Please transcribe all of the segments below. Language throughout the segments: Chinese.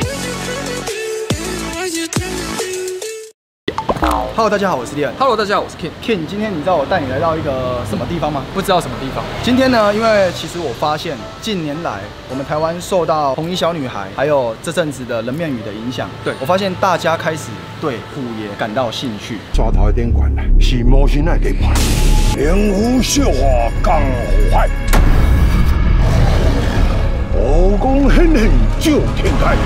Hello， 大家好，我是 Leon。 Hello， 大家好，我是 Ken。 Ken， 今天你知道我带你来到一个什么地方吗？ 不知道什么地方。 今天呢，因为其实我发现近年来我们台湾受到红衣小女孩，还有这阵子的人面鱼的影响，对我发现大家开始对虎爷感到兴趣。 抓头的典馆是魔神的地盘，灵狐笑话江湖海，武功显现救天台。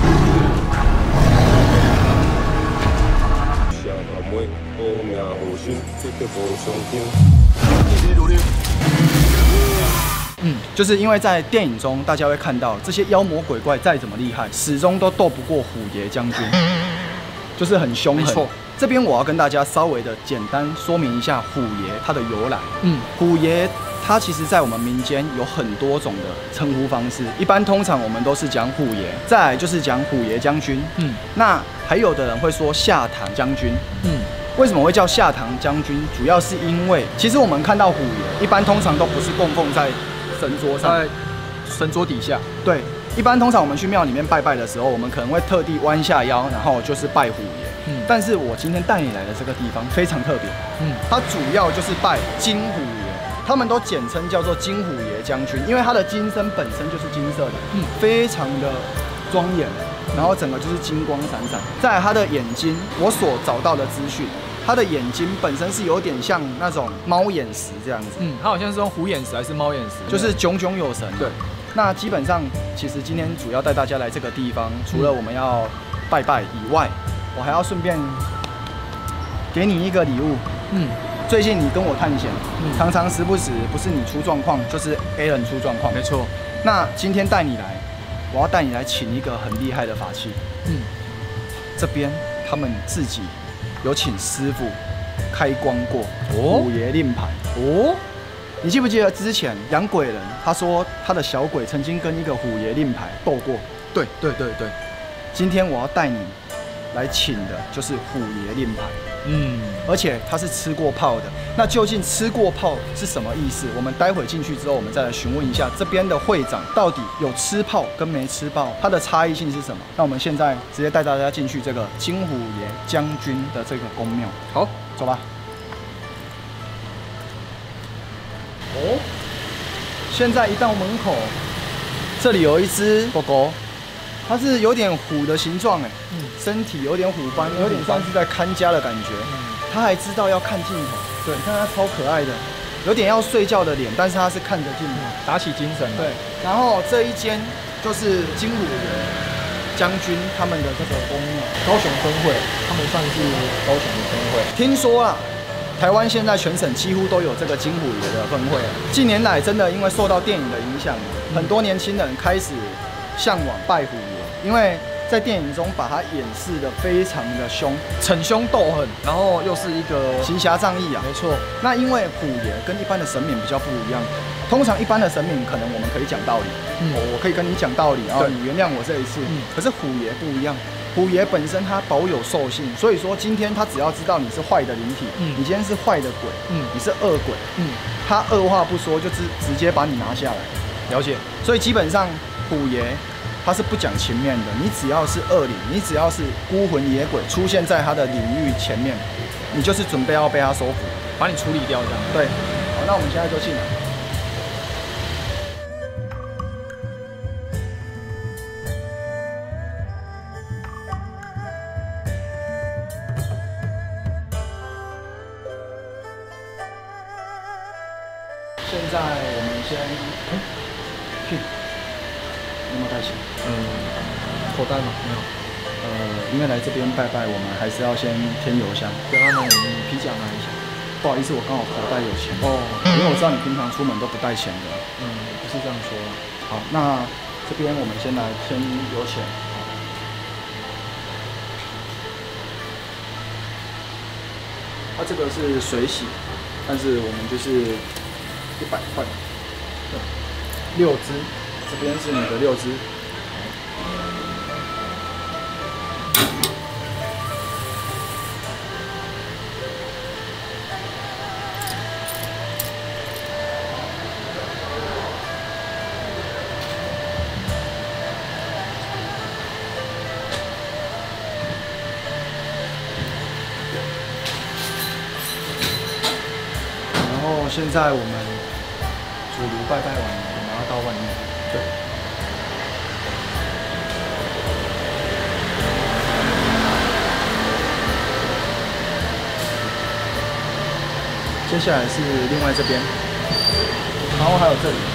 就是因为在电影中，大家会看到这些妖魔鬼怪再怎么厉害，始终都斗不过虎爷将军，就是很凶狠。没错，这边我要跟大家稍微的简单说明一下虎爷它的由来。虎爷它其实在我们民间有很多种的称呼方式，一般通常我们都是讲虎爷，再来就是讲虎爷将军。那还有的人会说下堂将军。为什么会叫下堂将军？主要是因为，其实我们看到虎爷，一般通常都不是供奉在神桌上，在神桌底下。对，一般通常我们去庙里面拜拜的时候，我们可能会特地弯下腰，然后就是拜虎爷。但是我今天带你来的这个地方非常特别。它主要就是拜金虎爷，他们都简称叫做金虎爷将军，因为他的金身本身就是金色的，非常的庄严。 然后整个就是金光闪闪，再来他的眼睛，我所找到的资讯，他的眼睛本身是有点像那种猫眼石这样子， 他好像是用虎眼石还是猫眼石， 就是炯炯有神。对，那基本上其实今天主要带大家来这个地方，除了我们要拜拜以外，我还要顺便给你一个礼物。最近你跟我探险，常常时不时不是你出状况，就是 A 人出状况。没错。那今天带你来。 我要带你来请一个很厉害的法器。这边他们自己有请师傅开光过虎爷令牌。你记不记得之前养鬼人他说他的小鬼曾经跟一个虎爷令牌斗过？对。今天我要带你来请的就是虎爷令牌。而且他是吃过炮的。那究竟吃过炮是什么意思？我们待会进去之后，我们再来询问一下这边的会长到底有吃炮跟没吃炮，它的差异性是什么？那我们现在直接带大家进去这个金虎爷将军的这个宫庙。好，走吧。现在一到门口，这里有一只狗狗。 它是有点虎的形状，身体有点虎斑，有点像是在看家的感觉。它还知道要看镜头，对，你看它超可爱的，有点要睡觉的脸，但是它是看着镜头，打起精神。对，然后这一间就是金虎爷将军他们的这个宫庙，高雄分会，他们算是高雄的分会。听说啊，台湾现在全省几乎都有这个金虎爷的分会。近年来真的因为受到电影的影响，很多年轻人开始向往拜虎爷。 因为在电影中把他演示的非常的凶，逞凶斗狠，然后又是一个行侠仗义啊。没错。那因为虎爷跟一般的神明比较不一样，通常一般的神明可能我们可以讲道理，我可以跟你讲道理，然后你原谅我这一次。可是虎爷不一样，虎爷本身他保有兽性，所以说今天他只要知道你是坏的灵体，你今天是坏的鬼，你是恶鬼，他二话不说就直接把你拿下来。了解。所以基本上虎爷。 他是不讲情面的，你只要是恶灵，你只要是孤魂野鬼出现在他的领域前面，你就是准备要被他收服，把你处理掉这样。对，好，那我们现在就进来。现在我们先去。 有没有带钱？口袋吗？没有。因为来这边拜拜，我们还是要先添油香。对啊，那你皮夹拿一下。不好意思，我刚好口袋有钱。因为我知道你平常出门都不带钱的。不是这样说。好，那这边我们先来添油钱。它这个是水洗，但是我们就是100块。6支。 这边是你的6支。 现在我们主炉拜拜完了，我们要到外面。对。接下来是另外这边，然后还有这里。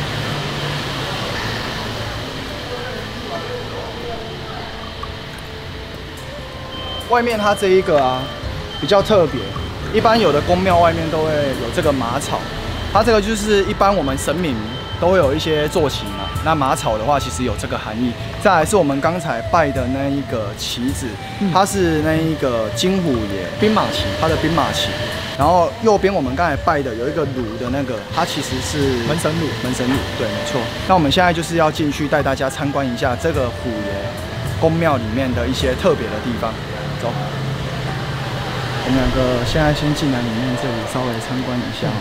外面它这一个啊，比较特别。一般有的宫庙外面都会有这个马草，它这个就是一般我们神明都会有一些坐骑嘛。那马草的话，其实有这个含义。再来是我们刚才拜的那一个旗子，它是那一个金虎爷兵马旗，它的兵马旗。然后右边我们刚才拜的有一个炉的那个，它其实是门神炉，门神炉，对，没错。那我们现在就是要进去带大家参观一下这个虎爷宫庙里面的一些特别的地方，走。我们两个现在先进来里面这里稍微参观一下。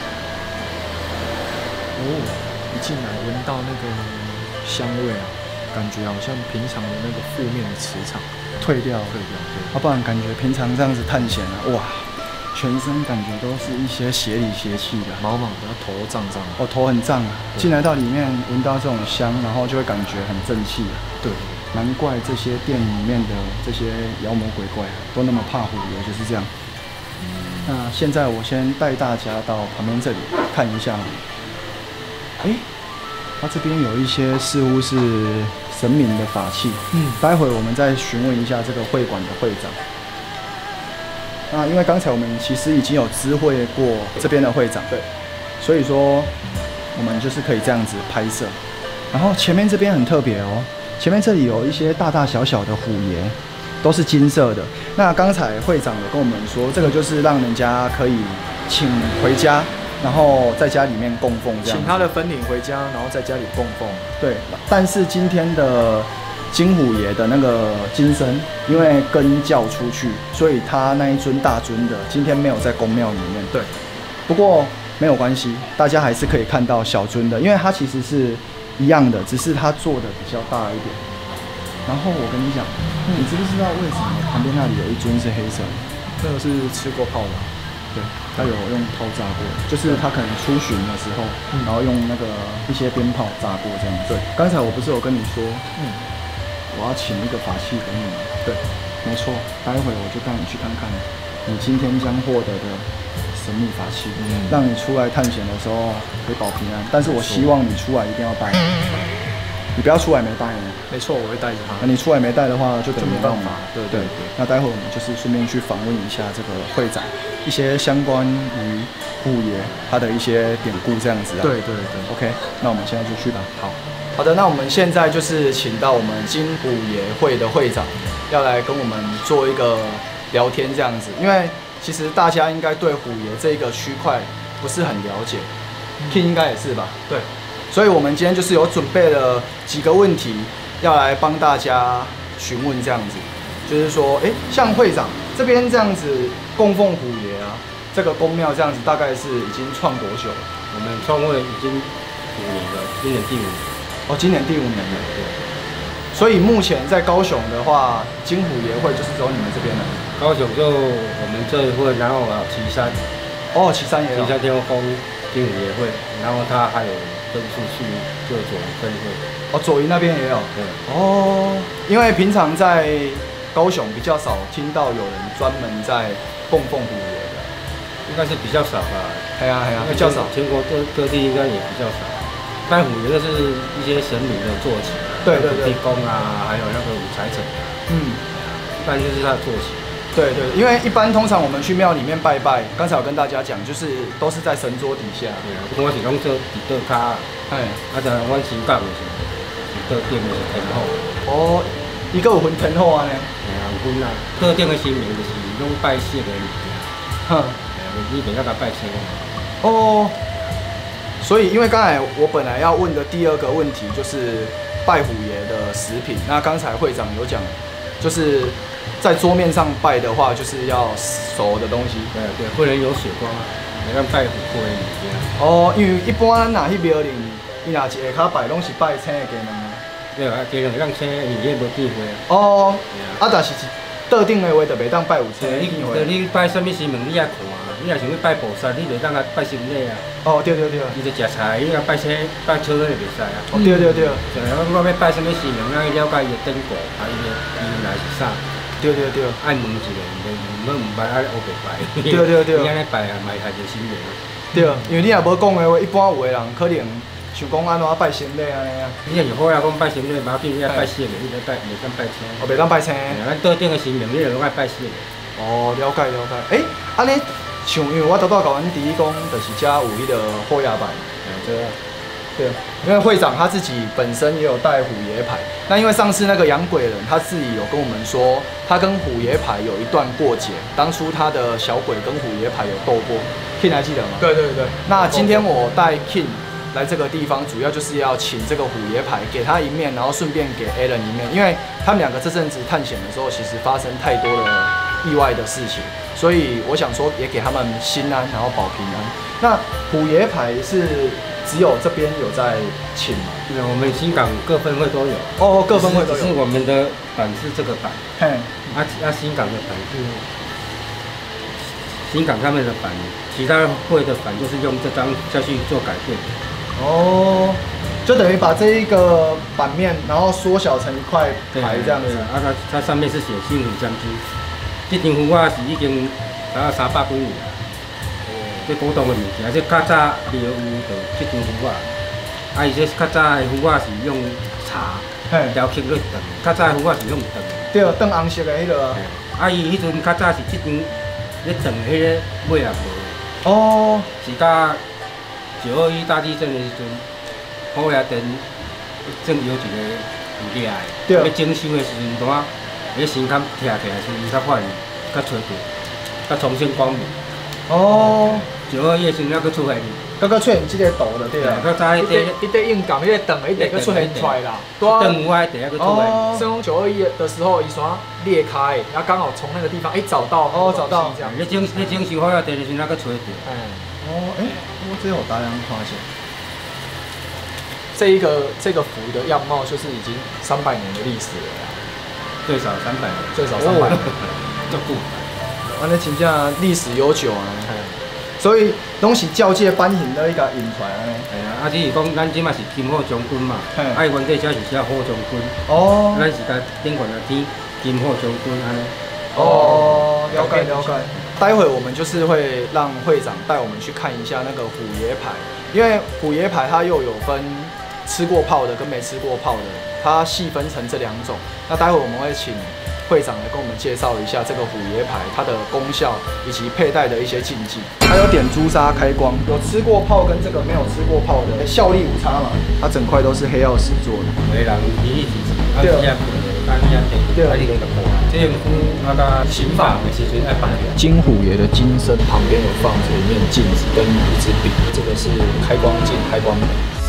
哦，一进来闻到那个香味啊，感觉好像平常的那个负面的磁场退掉，对。要不然感觉平常这样子探险啊，哇，全身感觉都是一些邪里邪气的， 毛毛的，头胀胀。 哦，头很胀啊。进来到里面闻到这种香，然后就会感觉很正气。 对。 难怪这些店里面的这些妖魔鬼怪都那么怕虎爷，就是这样。那现在我先带大家到旁边这里看一下。它这边有一些似乎是神明的法器。待会我们再询问一下这个会馆的会长。那因为刚才我们其实已经有知会过这边的会长，对，所以说我们就是可以这样子拍摄。然后前面这边很特别哦。前面这里有一些大大小小的虎爷，都是金色的。那刚才会长有跟我们说，这个就是让人家可以请回家，然后在家里面供奉这样。 请他的分灵回家，然后在家里供奉。 对，但是今天的金虎爷的那个金身，因为跟教出去，所以他那一尊大尊的今天没有在宫庙里面。 对， 不过没有关系，大家还是可以看到小尊的，因为它其实是一样的，只是它做的比较大一点。然后我跟你讲，你知不知道为什么旁边那里有一尊是黑色的？ 那个是吃过炮的。 对，他有用炮炸过，就是他可能出巡的时候，然后用那个一些鞭炮炸过这样。对，刚才我不是有跟你说，我要请一个法器给你吗？对，没错，待会我就带你去看看你今天将获得的神秘法器，让你出来探险的时候可以保平安。但是我希望你出来一定要带，你不要出来没带呢。 没错，我会带着它。 那你出来没带的话，就没办法。 对。 那待会我们就是顺便去访问一下这个会长，一些相关于虎爷他的一些典故这样子啊。 对。 OK， 那我们现在就去吧。好的，那我们现在就是请到我们金虎爷会的会长，要来跟我们做一个聊天这样子，因为其实大家应该对虎爷这一个区块不是很了解，King 应该也是吧？对，所以我们今天就是有准备了几个问题要来帮大家询问这样子，就是说，像会长这边这样子供奉虎爷啊，这个宫庙这样子大概是已经创多久了？ 我们创会已经5年了，今年第5年。 哦，今年第5年了。对。所以目前在高雄的话，金虎爷会就是走你们这边了。 高雄就我们这一会，然后旗山。 哦，旗山也有。 旗山天后宫金虎爷会，然后他还有分出去就左营分会。 哦，左营那边也有。 对。 哦，因为平常在高雄比较少听到有人专门在供奉虎爷的， 应该是比较少吧。 比较少。 全国各地应该也比较少。拜虎爷就是一些神明的坐骑， 对， 土地公啊，还有那个五财神，一般就是他的坐骑。 对，因为一般通常我们去庙里面拜拜，刚才我跟大家讲，就是都是在神桌底下。 对啊，我是拢做伫桌骹，就阮神教就是桌顶的天后。 哦，伊个有分天后啊呢？ 有分啊，桌顶的神明就是拢拜色的物件。你袂晓甲拜青。 哦。所以，因为刚才我本来要问的第2个问题就是拜虎爷的食品。那刚才会长有讲，就是在桌面上拜的话，就是要熟的东西。 对，不能有血光啊，袂当拜虎龟的物件。 哦，因为一般咱若去庙里，伊若是下骹拜，拢是拜青的鸡卵啊。 对啊，鸡卵会当青，因为无忌讳啊。 哦，但是特定的话就袂当拜有青的鸡卵。 你拜什么神明，你也看啊，你你若想要拜菩萨，你袂当甲拜神礼啊。 哦，对对对。 伊就食菜，你若拜车拜车咧就袂使啊。 哦，对对对。 我要拜什么神明，咱要了解伊的典故，啊，伊的由来是啥。 对对对。 爱问一个，唔拜，爱黑白拜。 对对对。 你安尼拜啊，买害着神明啊。 对，因为你若无讲的话，一般有的人可能想讲安怎拜神礼安尼啊。 你若是好呀，讲拜神礼，麻烦你爱拜神明，你得拜，袂当拜车。 哦，袂当拜车。 咱桌顶的神明，你就拢爱拜神。 哦，了解了解。安尼像因为我头拄甲阮第一讲，就是遮有迄个虎牙牌。 对。 对，因为会长他自己本身也有带虎爷牌。那因为上次那个洋鬼人他自己有跟我们说，他跟虎爷牌有一段过节，当初他的小鬼跟虎爷牌有斗过 ，King 还记得吗？对对对。那今天我带 King 来这个地方，主要就是要请这个虎爷牌给他一面，然后顺便给 Alan 一面，因为他们两个这阵子探险的时候，其实发生太多的意外的事情，所以我想说也给他们心安，然后保平安。那虎爷牌是。只有这边有在请嘛？ 对，我们新港各分会都有。 哦，各分会都有。 是我们的版是这个版。 嘿。 新港的版是新港上面的版，其他会的版就是用这张下去做改变。 哦，就等于把这一个版面，然后缩小成一块牌这样子。 它上面是写新虎将军，这张符啊是已经达到300几年了。这古董的物件，这较早庙有就这张符啊，伊这较早的符啊是用茶雕刻咧长，较早的符啊是用长。 对，长红色的迄个。 伊迄阵较早是这张咧长迄个尾也无。哦。是甲921大地震的时阵，虎爷殿正有一个有掠的，要整修的时阵，当迄神龛拆起来时，伊才发现较找到，较重新光明。哦。921时阵，还佫出现， 佫出现这个图就对啦。 较早迄块硬杠，迄个长的一直佫出现出来啦。 长有啊，第一个出现。 升空921的时候，伊山裂开，然后刚好从那个地方找到。哦，找到。这样。 你整修好了，第二时阵还佫找到。 我这有大量发现。这个符的样貌，就是已经300年的历史了啦。 最少300年。 最少300年。 足久。 安尼真正历史悠久啊。所以拢是教界翻行的一个引传安尼。 系啊，只是讲咱即嘛是金火将军嘛，原底遮是写火将军。 哦。 咱是甲顶悬个天金火将军安尼。 哦，了解了解。待会我们就是会让会长带我们去看一下那个虎爷牌，因为虎爷牌它又有分吃过泡的跟没吃过泡的，它细分成这2种。那待会我们会请会长来跟我们介绍一下这个虎爷牌它的功效以及佩戴的一些禁忌。还有点朱砂开光，有吃过泡跟这个没有吃过泡的效力无差嘛？它整块都是黑曜石做的。 有的人伊是对。对。这种符啊，甲刑法的时阵爱放。 金虎爷的金身旁边有放着一面镜子跟一支笔，这个是开光镜、开光笔。